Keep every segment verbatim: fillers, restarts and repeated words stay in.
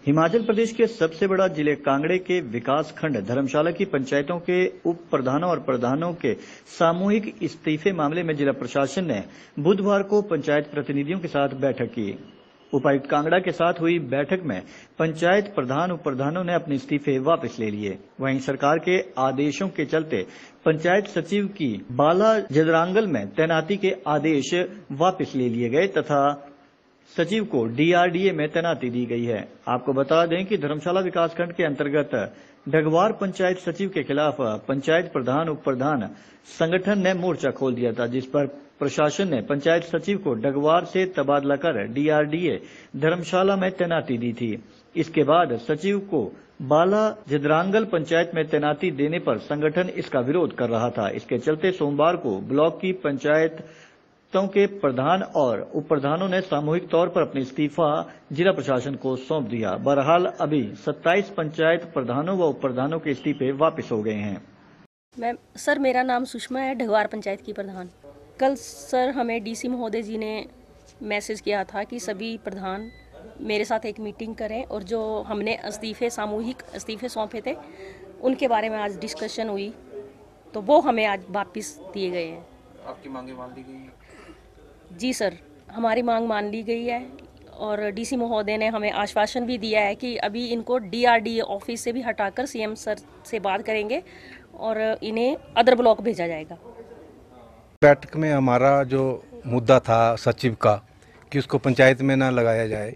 हिमाचल प्रदेश के सबसे बड़ा जिले कांगड़े के विकास खंड धर्मशाला की पंचायतों के उप प्रधानों और प्रधानों के सामूहिक इस्तीफे मामले में जिला प्रशासन ने बुधवार को पंचायत प्रतिनिधियों के साथ बैठक की। उपायुक्त कांगड़ा के साथ हुई बैठक में पंचायत प्रधान उप प्रधानों ने अपने इस्तीफे वापस ले लिए। वहीं सरकार के आदेशों के चलते पंचायत सचिव की बाला जदरांगल में तैनाती के आदेश वापस ले लिए गए तथा सचिव को डीआरडीए में तैनाती दी गई है। आपको बता दें कि धर्मशाला विकासखंड के अंतर्गत डगवार पंचायत सचिव के खिलाफ पंचायत प्रधान उप प्रधान संगठन ने मोर्चा खोल दिया था, जिस पर प्रशासन ने पंचायत सचिव को डगवार से तबादला कर डीआरडीए धर्मशाला में तैनाती दी थी। इसके बाद सचिव को बाला जदरांगल पंचायत में तैनाती देने पर संगठन इसका विरोध कर रहा था। इसके चलते सोमवार को ब्लॉक की पंचायत के प्रधान और उप प्रधानों ने सामूहिक तौर पर अपने इस्तीफा जिला प्रशासन को सौंप दिया। बहरहाल अभी सत्ताईस पंचायत प्रधानों व उप प्रधानों के इस्तीफे वापस हो गए हैं। मैम सर, मेरा नाम सुषमा है, ढगवार पंचायत की प्रधान। कल सर हमें डीसी महोदय जी ने मैसेज किया था कि सभी प्रधान मेरे साथ एक मीटिंग करें और जो हमने इस्तीफे सामूहिक इस्तीफे सौंपे थे उनके बारे में आज डिस्कशन हुई, तो वो हमें आज वापस दिए गए हैं। आपकी मांगे मान ली गई है? जी सर, हमारी मांग मान ली गई है और डीसी महोदय ने हमें आश्वासन भी दिया है कि अभी इनको डीआरडीए ऑफिस से भी हटाकर सीएम सर से बात करेंगे और इन्हें अदर ब्लॉक भेजा जाएगा। बैठक में हमारा जो मुद्दा था सचिव का कि उसको पंचायत में ना लगाया जाए,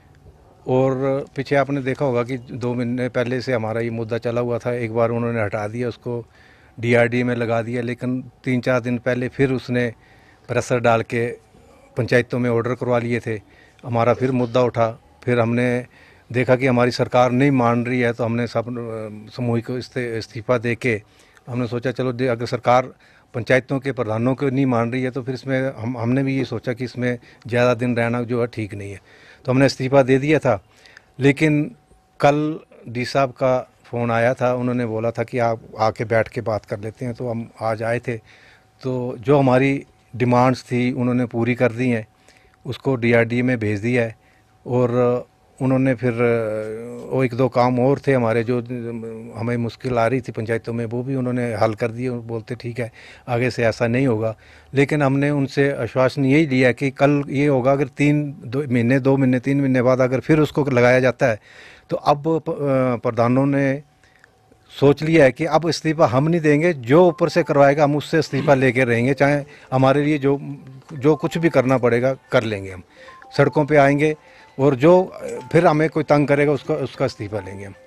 और पीछे आपने देखा होगा कि दो महीने पहले से हमारा ये मुद्दा चला हुआ था। एक बार उन्होंने हटा दिया, उसको डीआरडीए में लगा दिया, लेकिन तीन चार दिन पहले फिर उसने प्रेशर डाल के पंचायतों में ऑर्डर करवा लिए थे। हमारा फिर मुद्दा उठा, फिर हमने देखा कि हमारी सरकार नहीं मान रही है, तो हमने सब सामूहिक इस्तीफा दे के हमने सोचा चलो अगर सरकार पंचायतों के प्रधानों को नहीं मान रही है तो फिर इसमें हम हमने भी ये सोचा कि इसमें ज़्यादा दिन रहना जो है ठीक नहीं है, तो हमने इस्तीफा दे दिया था। लेकिन कल डी साहब का फ़ोन आया था, उन्होंने बोला था कि आप आके बैठ के बात कर लेते हैं, तो हम आज आए थे। तो जो हमारी डिमांड्स थी उन्होंने पूरी कर दी हैं, उसको डीआरडीए में भेज दिया है। और उन्होंने फिर वो एक दो काम और थे हमारे जो हमें मुश्किल आ रही थी पंचायतों में, वो भी उन्होंने हल कर दिए। बोलते ठीक है आगे से ऐसा नहीं होगा, लेकिन हमने उनसे आश्वासन यही लिया कि कल ये होगा अगर तीन दो महीने दो महीने तीन महीने बाद अगर फिर उसको लगाया जाता है तो अब प्रधानों ने सोच लिया है कि अब इस्तीफा हम नहीं देंगे, जो ऊपर से करवाएगा हम उससे इस्तीफा लेके रहेंगे, चाहे हमारे लिए जो जो कुछ भी करना पड़ेगा कर लेंगे। हम सड़कों पे आएंगे और जो फिर हमें कोई तंग करेगा उसका उसका इस्तीफा लेंगे हम।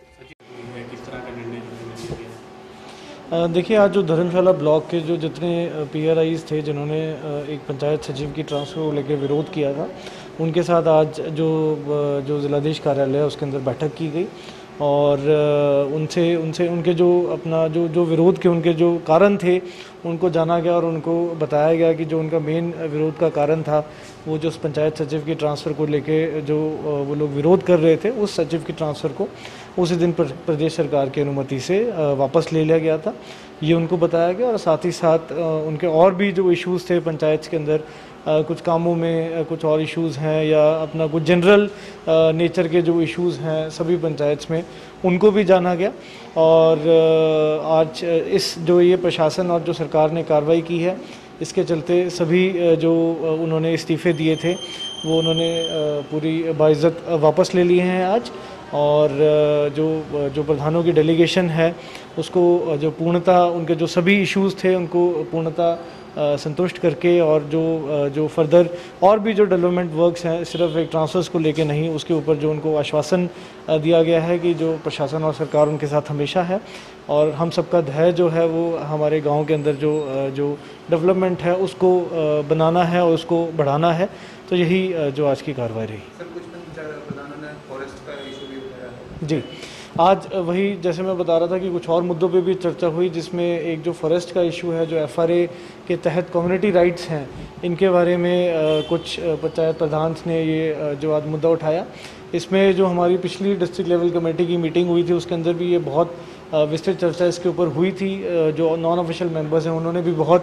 देखिए, आज जो धर्मशाला ब्लॉक के जो जितने पीआरआईज थे जिन्होंने एक पंचायत सचिव की ट्रांसफ़र को लेकर विरोध किया था, उनके साथ आज जो जो जिलाधीश कार्यालय है उसके अंदर बैठक की गई और उनसे उनसे उनके जो अपना जो जो विरोध के उनके जो कारण थे उनको जाना गया और उनको बताया गया कि जो उनका मेन विरोध का कारण था वो जो पंचायत सचिव की ट्रांसफ़र को लेके जो वो लोग विरोध कर रहे थे, उस सचिव की ट्रांसफ़र को उसी दिन प्रदेश सरकार की अनुमति से वापस ले लिया गया था, ये उनको बताया गया। और साथ ही साथ उनके और भी जो इश्यूज़ थे पंचायत के अंदर, कुछ कामों में कुछ और इश्यूज़ हैं या अपना कुछ जनरल नेचर के जो इश्यूज़ हैं सभी पंचायत में, उनको भी जाना गया। और आज इस जो ये प्रशासन और जो सरकार ने कार्रवाई की है, इसके चलते सभी जो उन्होंने इस्तीफ़े दिए थे वो उन्होंने पूरी बाइज़्ज़त वापस ले लिए हैं आज। और जो जो प्रधानों की डेलीगेशन है उसको जो पूर्णतः उनके जो सभी इश्यूज़ थे उनको पूर्णतः संतुष्ट करके और जो जो फर्दर और भी जो डेवलपमेंट वर्क्स हैं, सिर्फ एक ट्रांसफर्स को लेके नहीं, उसके ऊपर जो उनको आश्वासन दिया गया है कि जो प्रशासन और सरकार उनके साथ हमेशा है और हम सबका धैर्य जो है वो हमारे गांव के अंदर जो जो डेवलपमेंट है उसको बनाना है और उसको बढ़ाना है। तो यही जो आज की कार्रवाई रही। सर, कुछ प्रधानों ने फॉरेस्ट का इशू भी उठाया जी, आज वही जैसे मैं बता रहा था कि कुछ और मुद्दों पे भी चर्चा हुई, जिसमें एक जो फॉरेस्ट का इशू है, जो एफआरए के तहत कम्युनिटी राइट्स हैं, इनके बारे में कुछ पंचायत प्रधान ने ये जो आज मुद्दा उठाया। इसमें जो हमारी पिछली डिस्ट्रिक्ट लेवल कमेटी की मीटिंग हुई थी उसके अंदर भी ये बहुत विस्तृत चर्चा इसके ऊपर हुई थी। जो नॉन ऑफिशियल मेंबर्स हैं उन्होंने भी बहुत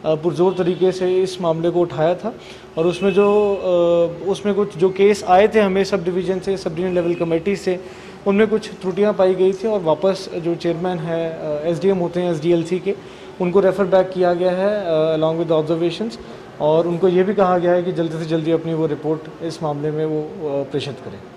अ, पुरजोर तरीके से इस मामले को उठाया था और उसमें जो अ, उसमें कुछ जो केस आए थे हमें सब डिवीज़न से, सब डिवीजन लेवल कमेटी से, उनमें कुछ त्रुटियां पाई गई थी और वापस जो चेयरमैन है एसडीएम होते हैं एसडीएलसी के, उनको रेफ़र बैक किया गया है अलॉन्ग विद ऑब्जर्वेशंस, और उनको ये भी कहा गया है कि जल्दी से जल्दी अपनी वो रिपोर्ट इस मामले में वो अ, प्रेषित करें।